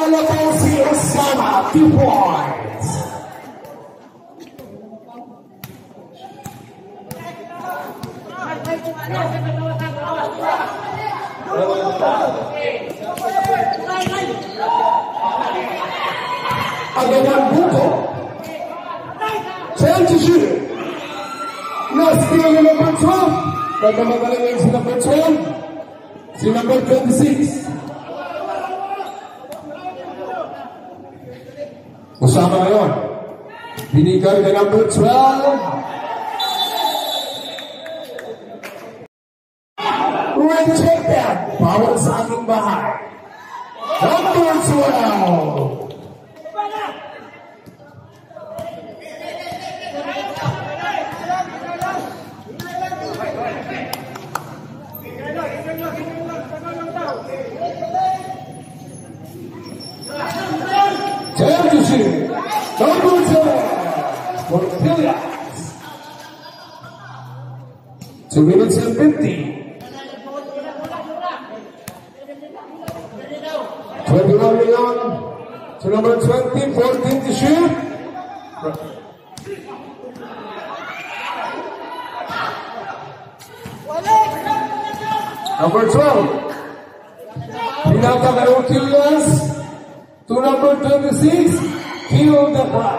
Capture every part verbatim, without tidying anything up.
Manalo po si Osama, two points. Agawan Buko. Chance to shoot. Last steal na number twelve. Pagkamagaling yung si number twelve. Si number twenty-six. Usama ngayon. Binigay na number twelve. Rejected. Bawal sa ating bahay. Number twelve. Time to shoot. Number ten for the Phillies. Two minutes and fifty. Twenty-one million to number twenty, fourteen to shoot. Number twelve. Pinata kay Ortigas. To number twenty-six, kill the clock.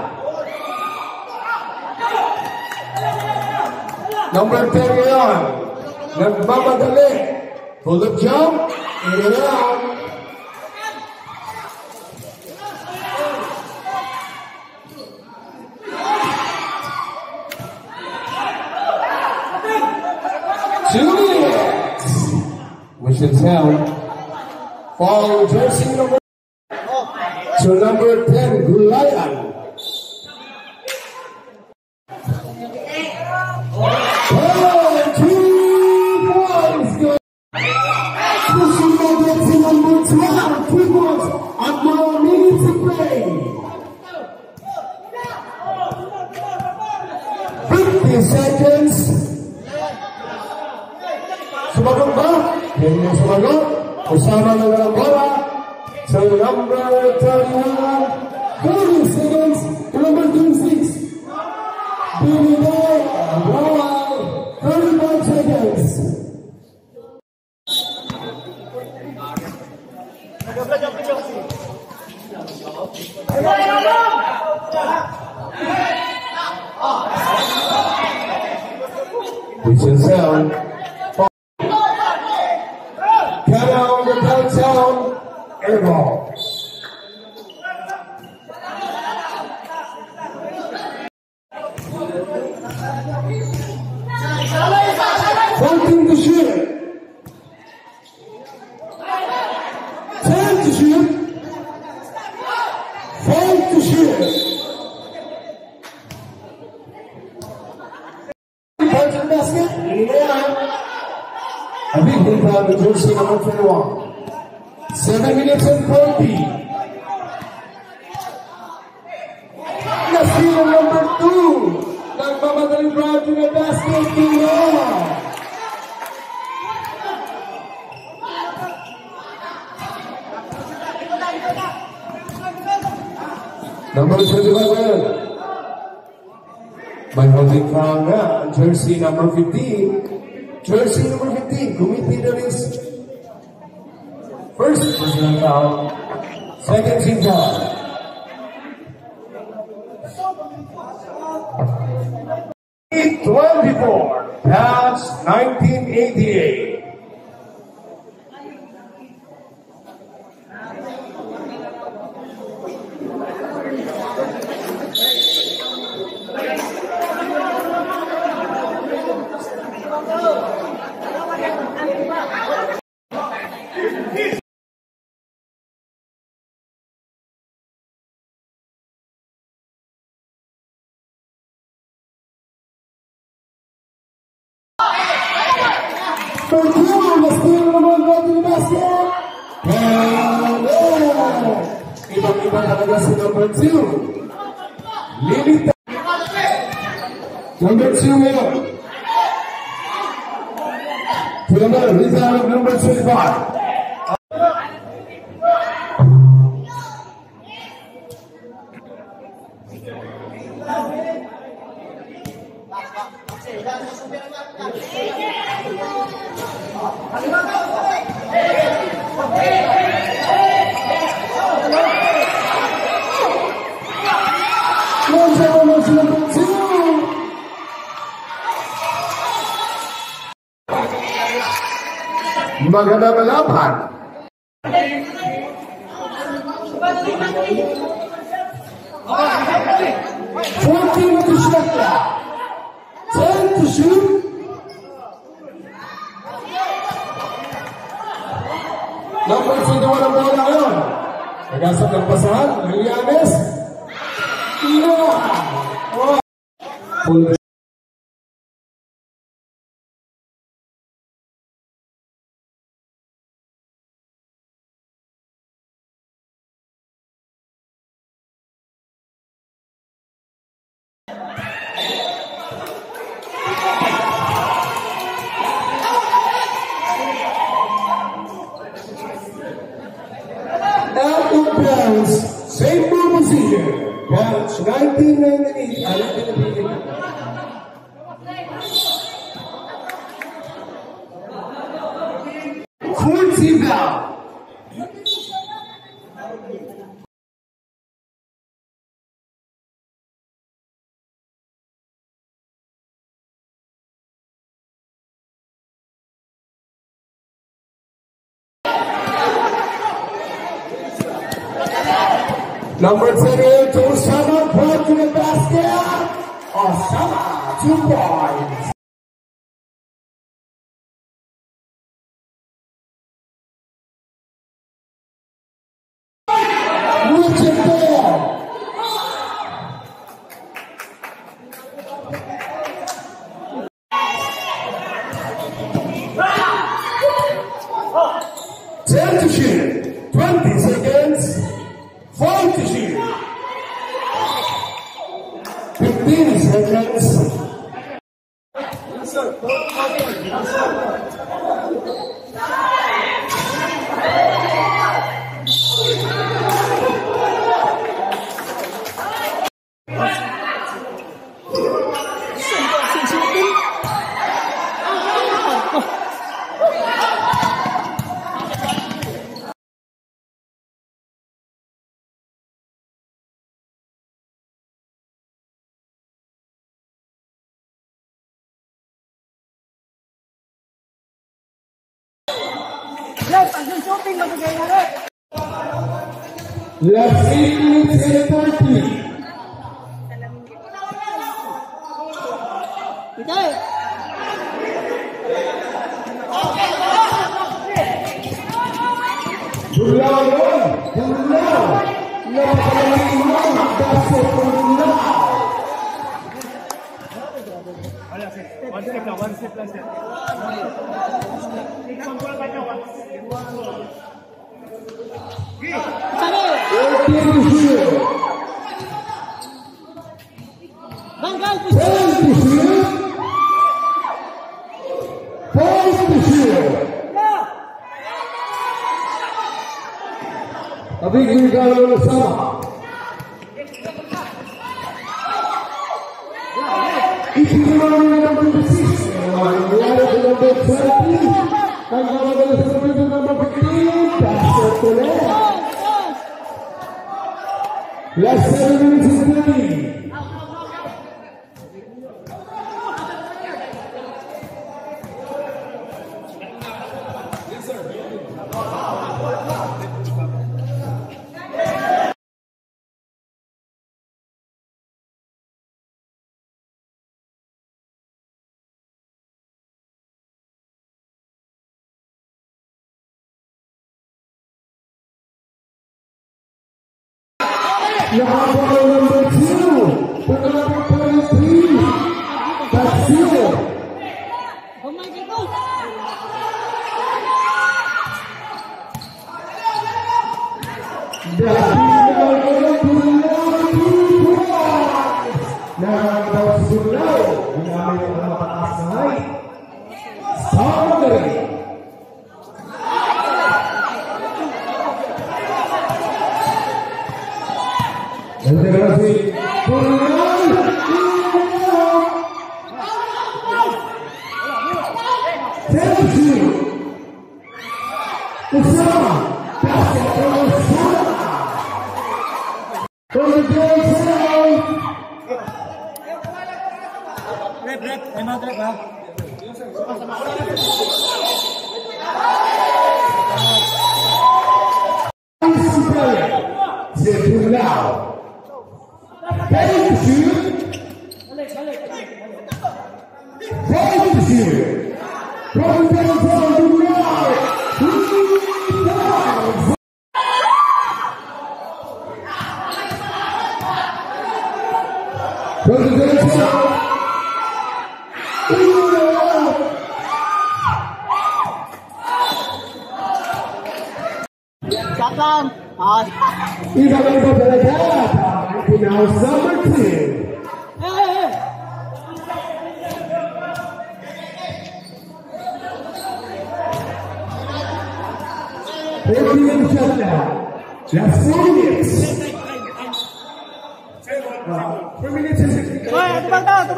Number ten ngayon, nagmamadali. Pull up jump, in and out. Juliet, which is held. Follow jersey number to number ten, Gulayan. Oh, two points. Pushing over to number twelve, three points, and more minutes to play. fifty seconds. Sumagot ba? Hindi sumagot. Usama na ng bola. So number thirty-one, forty seconds to number twenty-six. Billy Day, Brown, thirty-one seconds. Which is sound. Cut out the touchdown. Air ball. fourteen to shoot. ten to shoot. five to shoot. Punch the basket. A big hit on the jersey number twenty-one. Seven minutes and forty. Let's see the number two. Nagmamadaling drive to the basket. Number twenty-one. May holding foul na. Jersey number fifteen. Jersey number fifteen. Committee na rin. First personal foul, second team foul. eight twenty-four, pass nineteen eighty-eight. For two, the steal naman go to the basket. And yeah. Ibang-iba talaga si number two. Limit. Number two ngayon. To the middle, he's out of number twenty-five. Magandang laban. fourteen to shot clock. ten to shoot. Number two naman ang bola ngayon. Nagasap ng basahan ng Yanes. Inoa. Oh. Out of bounds, same move as here. Bounce nineteen ninety-eight. Alam ko na bigyan. Kurzi Blau. Number twenty-eight, Osama, brought to the basket. Osama, two points. Richard Bell. ten to shoot, twenty seconds. Five to shoot. fifteen seconds. Last eight minutes and thirty. Bulau, bulau, lapan lima dasar bulau. One step lah, one step lah. Banggal Tapi kita bersama. Isi nomor number six, nomor number thirty, dan nomor number fifteen, dasar boleh. Last seven minutes and thirty. Number two, number twenty-three, that's it. Oh my God. Rep, rep, emang rep lah. c'est too loud. Pay to shoot. Pay to shoot. Going down for the loud. Three times. President. Siapkan. Ah. Iba-iba talaga. Pinaw number two. Eh. Thirty minutes left now. Just four minutes. Four minutes and sixty. Woi, tebak tahu.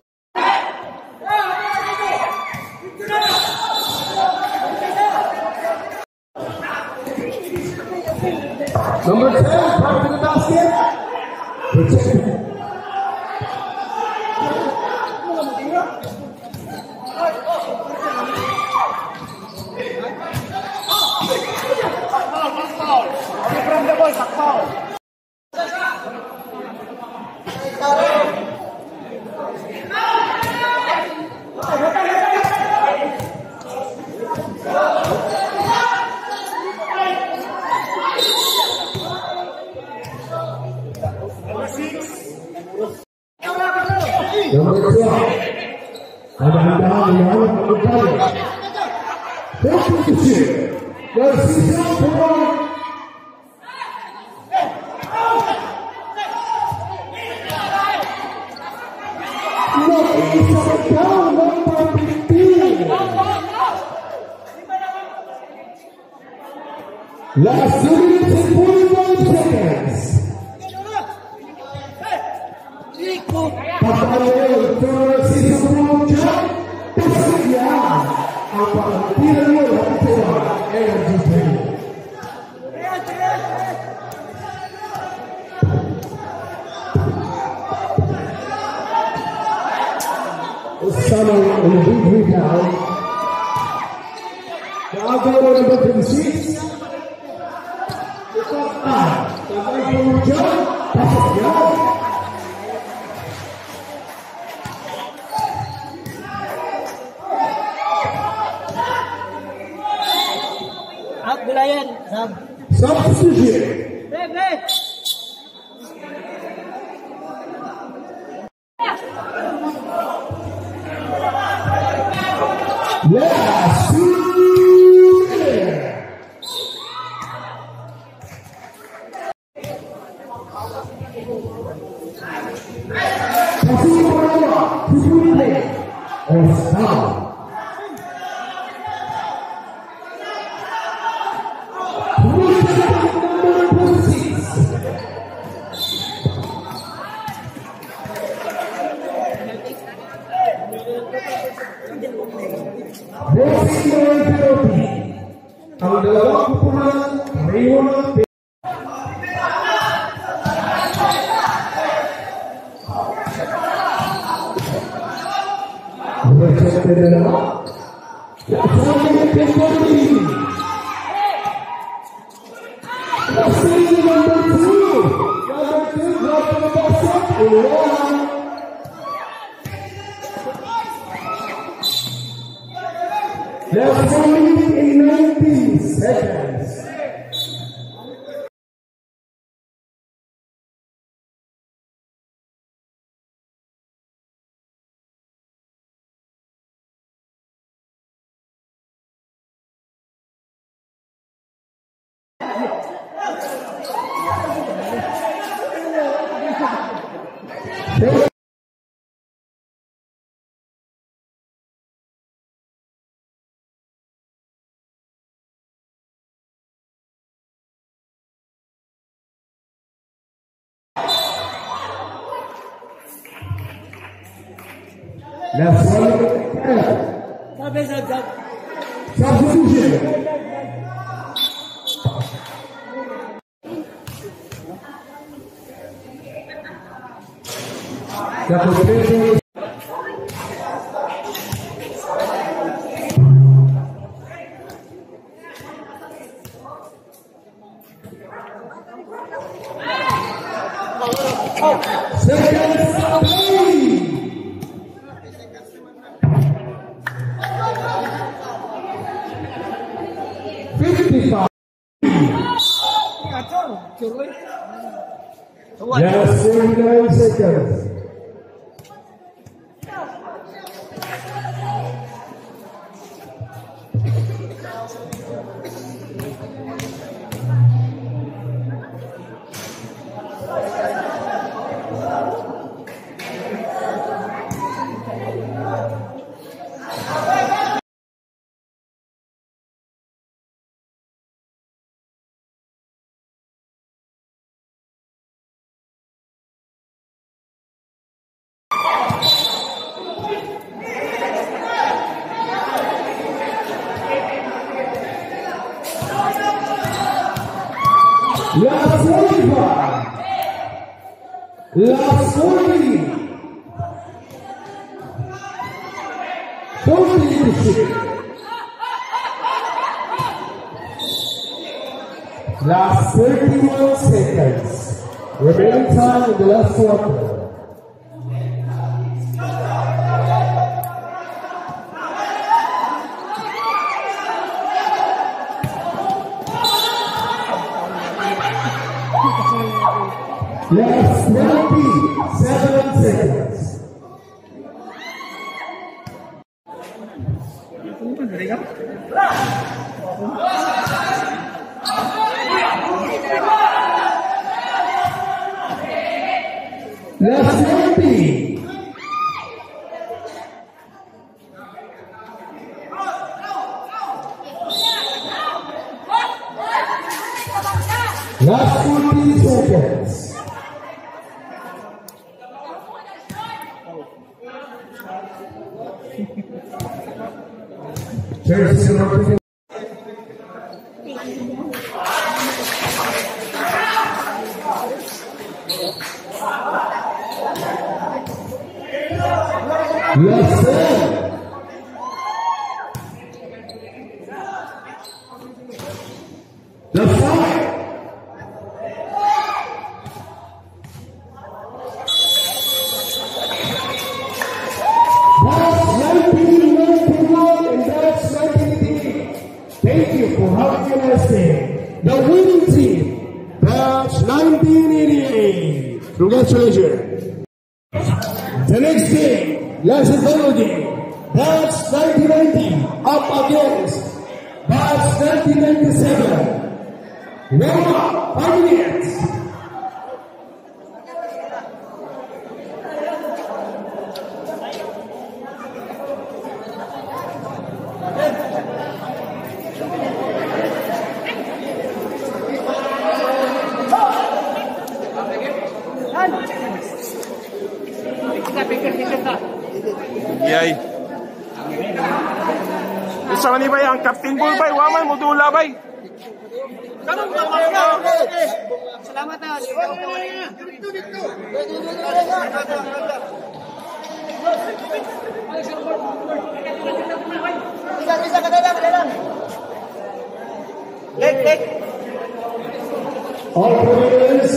Number ten, back to the basket. Protect. Number twelve. Mudah-mudahan yang berkali. Fokus kecil. Bersisa pemain. Not inside down number fifteen. Last two minutes and forty-one seconds. Pakai tersisa puncak persediaan apakah tidak boleh kecewa energi ini. Sama lebih hijau. Jaga number thirty-six. Ah, pakai puncak persediaan. Hak belayan. Sam. Substitution. Break, break. Last two. Kasih bola, kasih play. Oh, salah. Ang dalawang kupunan, Rayon That's only in nineteen seconds. Last one. Sabi, sabi, sabi. Substitution. Substitution. Seconds away. Fifty-five. Yes, thirty-nine seconds. Last forty-five. Last forty. Forty to six. Last thirty-one seconds. Remaining time in the last quarter. Last twenty-seven seconds. Last twenty. Last forty seconds. There's a yes, sir. The fight. Thank you for having us there. The winning team, batch nineteen eighty-eight. Congratulations. The next game, last game, batch nineteen ninety up against batch nineteen ninety-seven. Warm up, five minutes. Yay. Isa man ni bay ang Captain Bull bay, waman mo dula bay. Salamat na. Dito, dito. Bisa, bisa, kadalang, kadalang. Leg, leg. All players,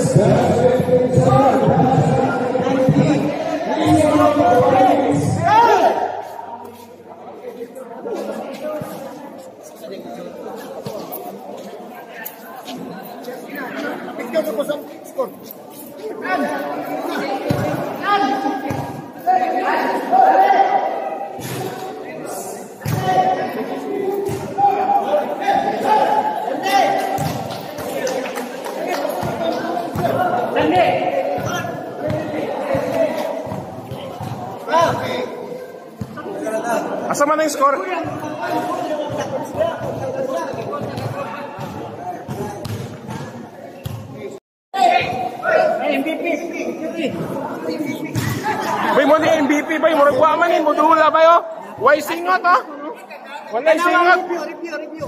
Asa man ang score? M V P. Bay mo ni M V P bay, murag wa man mo dula bay oh. Way singot oh. Wala singot. Review, review, review.